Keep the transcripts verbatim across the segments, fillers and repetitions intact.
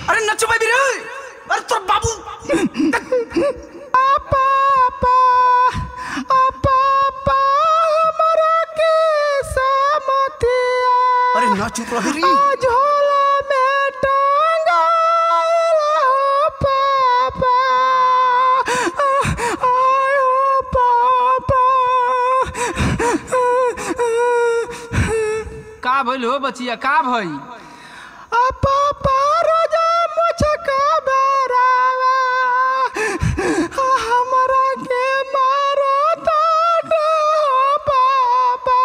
अरे नचो भाई रे, अरे तो बाबू पापा पापा हमरा के समतिया अरे नाच रही रे झोला में टांगाला पापा आयो पापा। का भइल हो बचिया, का भई? पापा रोजा मुझका बरावा हमरा के मारो ताटा पापा।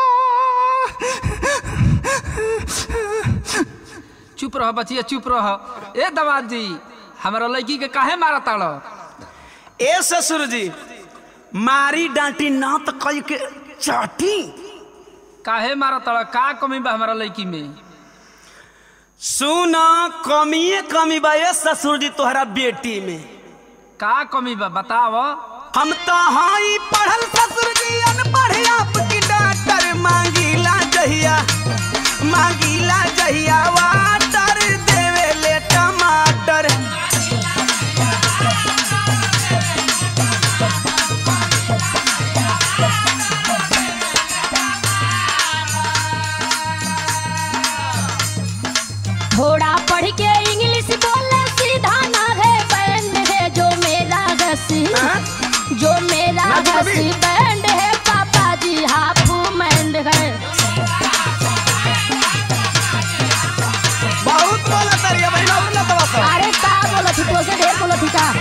चुप रह बचिया, चुप रह। ए दमाद जी, हमारा लड़की के काहे मारा ताड़? ए ससुर जी, मारी डांटी ना तो कई के चाटी। काहे मारा ताड़? का कमी बा हमारा लड़की में? सुना कमिए कमी बा ए ससुर जी तोहरा बेटी में। का कमी बा बताव। हम तो हाई पढ़ल ससुर जी अनपढ़ आपकी डॉक्टर मांगीला जहिया मांगीला जहिया वाटर देवे ले टमाटर। थोड़ा पढ़ के इंग्लिश बोले सीधा ना है बैंड है जो मेरा घसी जो मेरा घसी बैंड है पापा जी हाफ मैंड है। बहुत बोला तरिया भाई ना बोला तो बस। अरे का बोला थी तो से ढेर बोला थी का।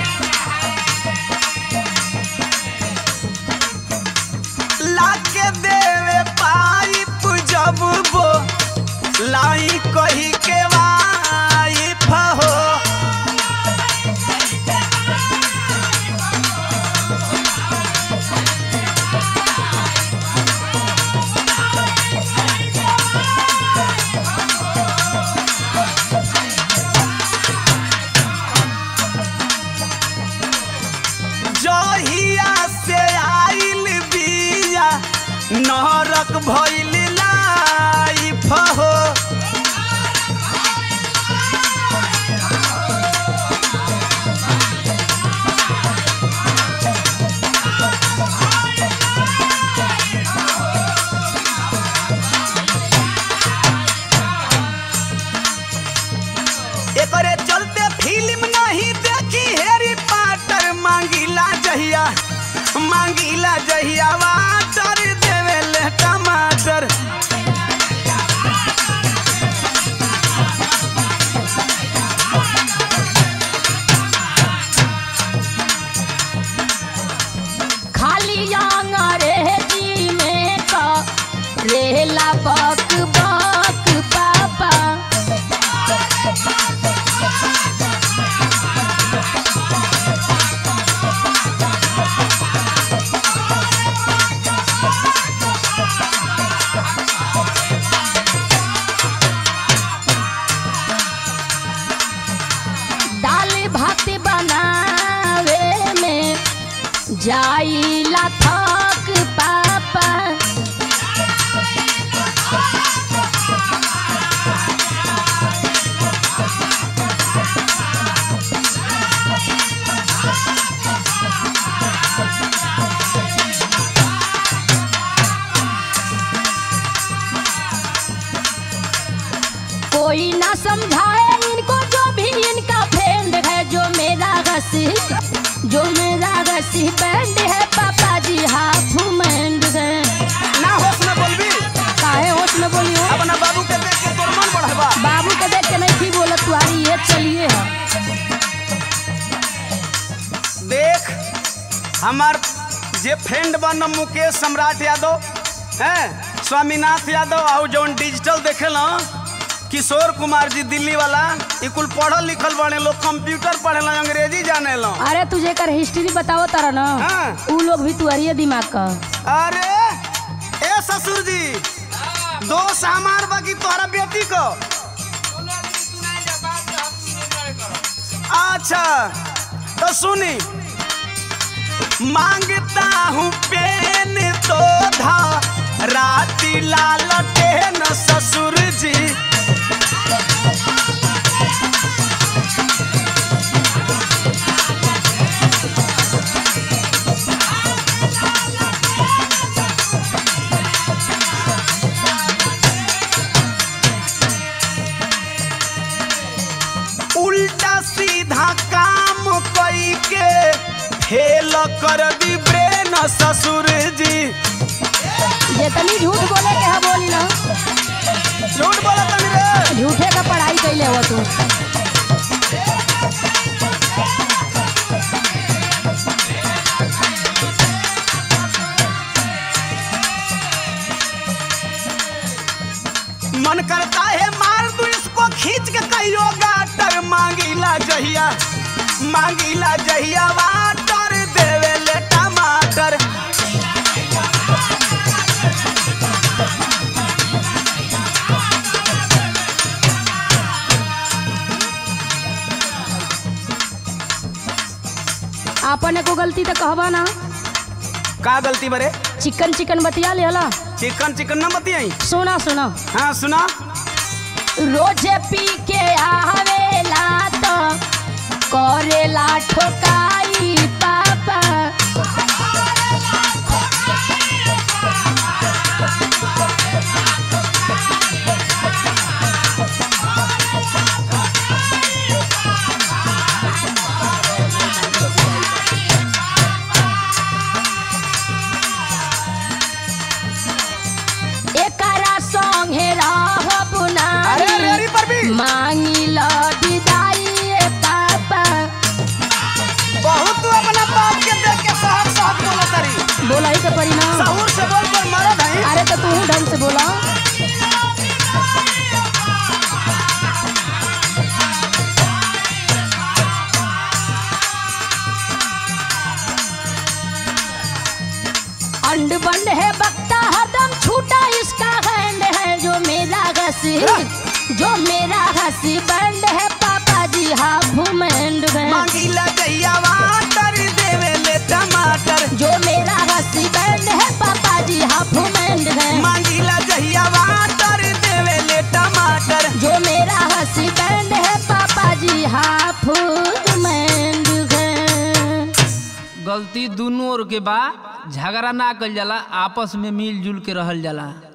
लाके देवे पाइप जब वो लाई कही के वाइफ हो। जहिया से आइल बिया नरक भइल लाइफ हो। एकरे चलते फिल्म नहीं देखी हैरी पॉटर मांगीला जहिया मांगीला जहिया वाटर देवे ले टमाटर। खाली अंग्रेजी में का रेला बक बक पापा। दाल भात बनावे में जाइला थक पापा। कोई ना समझाए इनको जो भी इनका फ्रेंड है जो मेरा घसी जो मेरा घसी बैंड है पापा जी हाफ मैंड है। ना होश में बोलबी काहे होश में बोलियो? अपना बाबू के देख के तोर मन बढ़ावा। बाबू के देख के नहीं थी बोला तुम्हारी ये चलिए है। देख हमार जे फ्रेंड बन मुकेश सम्राट यादव हैं स्वामीनाथ यादव और जौन डिजिटल देखेला किशोर कुमार जी दिल्ली वाला कुल पढ़ल लिखल बने लोग कंप्यूटर पढ़ेला अंग्रेजी जाने लो। अरे तुझे कर हिस्ट्री बताओ तारा ना हाँ। उ लोग भी तुम्हारी दिमाग का। अरे ए ससुर जी दोस्त हमार बाकी तोहरा बेटी को। अच्छा तो सुनी मांगता हूँ पेन तो धा राती लालटे न ससुर जी फेल कर दी ब्रेन ससुर जी। जितनी झूठ बोले के है बोली ना। झूठ बोला तनी रे। झूठे का पढ़ाई कैले हो तू। मन करता है मार दूं इसको खींच के कहियो गाटर। मांगीला जहिया मांगीला जहिया वाटर देवे ले टमाटर। आपने को गलती तो कहबा ना। का गलती बरे? चिकन चिकन बतिया ले हला। चिकन चिकन न बतियाई। सुना सुना। हाँ सुना। रोजे पी के आवेला तो करेला ठोकाई पापा। एकरा संगे रहब अरे रेरी पर भी मांगी लड़ाई पापा। बहुत तू अपना बाप के देख के साहब साहब बोला तारी। बोला ही तो परी ना। सहूर से बोल पर मारा नहीं। अरे तो तू ढंग से बोला। अंड बंड है बकता हरदम छूटा इसका हैंड है। जो मेरा घसी जो मेरा घसी बंड है पापा जी हाफ मैंड है। मांगीला जहिया वाटर देवे ले टमाटर। जो मेरा घसी बंड है पापा जी हाफ मैंड है। मांगीला जहिया वाटर देवे ले टमाटर। जो मेरा हसी बैंड है पापा जी हाफ मैंड है। गलती दोनों ओर के बा, झगड़ा ना कल जाला, आपस में मिलजुल के रहल जाला।